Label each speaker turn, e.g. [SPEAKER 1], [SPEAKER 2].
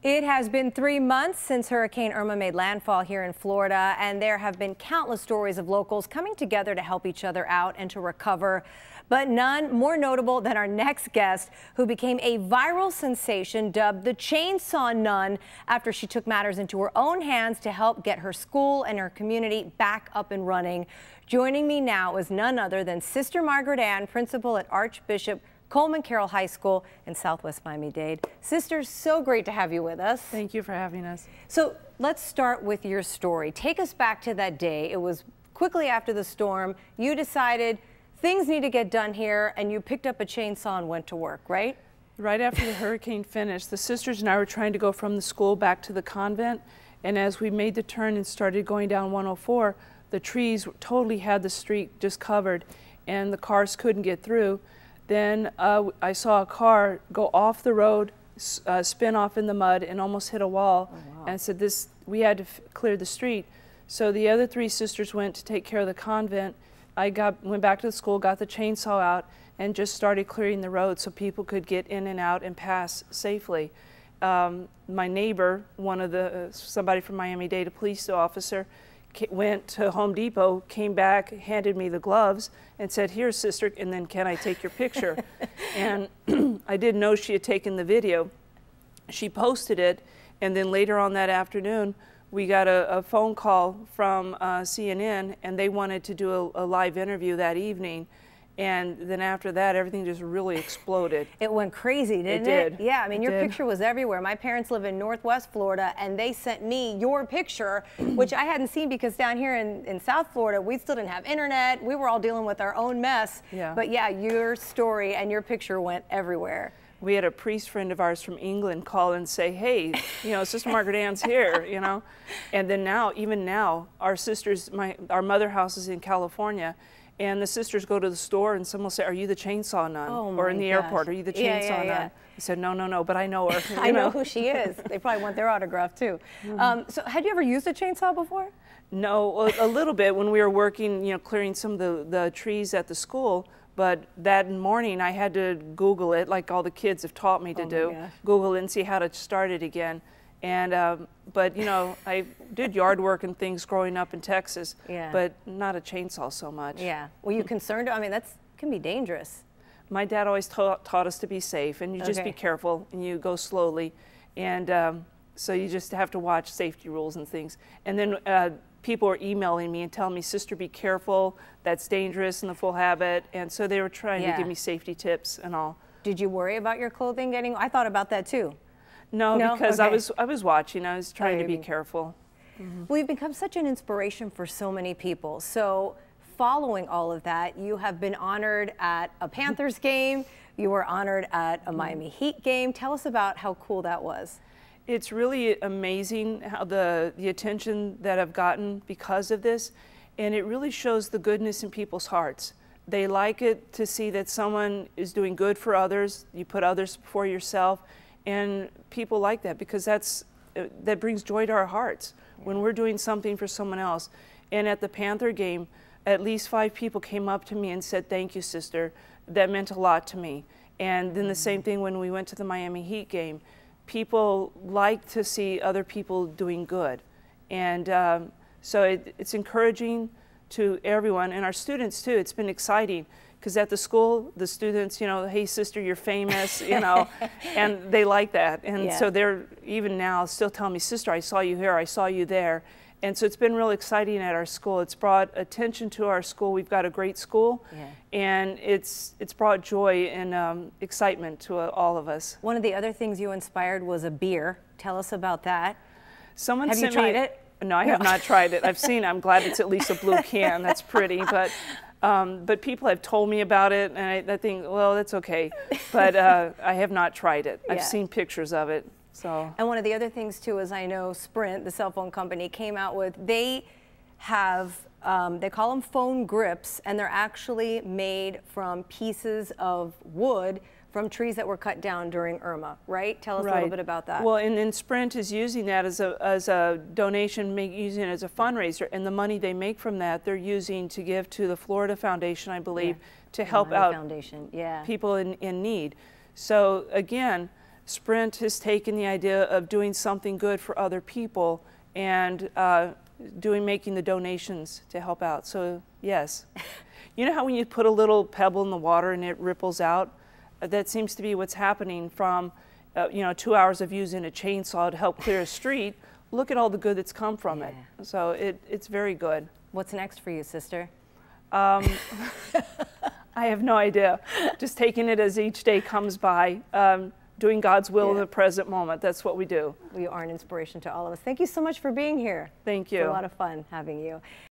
[SPEAKER 1] It has been 3 months since Hurricane Irma made landfall here in Florida, and there have been countless stories of locals coming together to help each other out and to recover. But none more notable than our next guest, who became a viral sensation dubbed the Chainsaw Nun after she took matters into her own hands to help get her school and her community back up and running. Joining me now is none other than Sister Margaret Ann, principal at Archbishop Coleman Carroll High School in Southwest Miami-Dade. Sister, so great to have you with us.
[SPEAKER 2] Thank you for having us.
[SPEAKER 1] So let's start with your story. Take us back to that day. It was quickly after the storm. You decided things need to get done here, and you picked up a chainsaw and went to work, right?
[SPEAKER 2] Right after the hurricane finished, the sisters and I were trying to go from the school back to the convent, and as we made the turn and started going down 104, the trees totally had the street just covered, and the cars couldn't get through. Then I saw a car go off the road, spin off in the mud, and almost hit a wall. Oh, wow. And said we had to clear the street. So the other three sisters went to take care of the convent. I went back to the school, got the chainsaw out, and just started clearing the road so people could get in and out and pass safely. My neighbor, somebody from Miami-Dade, a police officer, went to Home Depot, came back, handed me the gloves, and said, "Here, sister, and then can I take your picture?" And I didn't know she had taken the video. She posted it, and then later on that afternoon, we got a phone call from CNN, and they wanted to do a live interview that evening. And then after that, everything just really exploded.
[SPEAKER 1] It went crazy, didn't it? Yeah, I mean, your picture was everywhere. My parents live in Northwest Florida, and they sent me your picture, which I hadn't seen because down here in South Florida, we still didn't have internet. We were all dealing with our own mess. Yeah. But yeah, your story and your picture went everywhere.
[SPEAKER 2] We had a priest friend of ours from England call and say, "Hey, you know, Sister Margaret Ann's here," you know. And then now, even now, our sisters, our mother house is in California, and the sisters go to the store and someone will say, "Are you the chainsaw nun?"
[SPEAKER 1] Oh,
[SPEAKER 2] or in the airport, "Are you the chainsaw nun?" I said, no, but I know her.
[SPEAKER 1] I know who she is. They probably want their autograph too. So had you ever used a chainsaw before?
[SPEAKER 2] No, a little bit when we were working, you know, clearing some of the trees at the school. But that morning I had to Google it, like all the kids have taught me to do. Google it and see how to start it again. And but you know, I did yard work and things growing up in Texas, but not a chainsaw so much.
[SPEAKER 1] Yeah. Were you concerned? I mean, that can be dangerous.
[SPEAKER 2] My dad always taught us to be safe, and you just be careful and you go slowly, and so you just have to watch safety rules and things. And then people were emailing me and telling me, "Sister, be careful, that's dangerous," in the full habit, and so they were trying to give me safety tips and all.
[SPEAKER 1] Did you worry about your clothing getting? I thought about that too.
[SPEAKER 2] No, because I was watching. I was trying to be careful.
[SPEAKER 1] Well, you've become such an inspiration for so many people. So following all of that, you have been honored at a Panthers game. You were honored at a Miami Heat game. Tell us about how cool that was.
[SPEAKER 2] It's really amazing how the attention that I've gotten because of this, and it really shows the goodness in people's hearts. They like it to see that someone is doing good for others. You put others before yourself. And people like that because that brings joy to our hearts when we're doing something for someone else. And at the Panther game, at least 5 people came up to me and said, "Thank you, sister. That meant a lot to me." And then the same thing when we went to the Miami Heat game. People like to see other people doing good. And so it's encouraging to everyone, and our students too. It's been exciting. Because at the school, the students, you know, "Hey, sister, you're famous," you know, and they like that. And so they're even now still telling me, "Sister, I saw you here, I saw you there." And so it's been real exciting at our school. It's brought attention to our school. We've got a great school, and it's brought joy and excitement to all of us.
[SPEAKER 1] One of the other things you inspired was a beer. Tell us about that.
[SPEAKER 2] Have
[SPEAKER 1] you tried it?
[SPEAKER 2] No, I have not tried it. I've seen it. I'm glad it's at least a blue can. That's pretty, but people have told me about it, and I think, well, that's okay. But I have not tried it. I've seen pictures of it. So.
[SPEAKER 1] And one of the other things too is I know Sprint, the cell phone company, came out with, they have, they call them phone grips, and they're actually made from pieces of wood from trees that were cut down during Irma, right? Tell us a little bit about that.
[SPEAKER 2] Well, and Sprint is using that as a donation, using it as a fundraiser, and the money they make from that, they're using to give to the Florida Foundation, I believe, to help out people in need. So again, Sprint has taken the idea of doing something good for other people and making the donations to help out. So yes. You know how when you put a little pebble in the water and it ripples out? That seems to be what's happening from 2 hours of using a chainsaw to help clear a street. Look at all the good that's come from it. So it's very good.
[SPEAKER 1] What's next for you, sister?
[SPEAKER 2] I have no idea. Just taking it as each day comes by, doing God's will in the present moment. That's what we do.
[SPEAKER 1] You are an inspiration to all of us. Thank you so much for being here.
[SPEAKER 2] Thank you.
[SPEAKER 1] It's a lot of fun having you.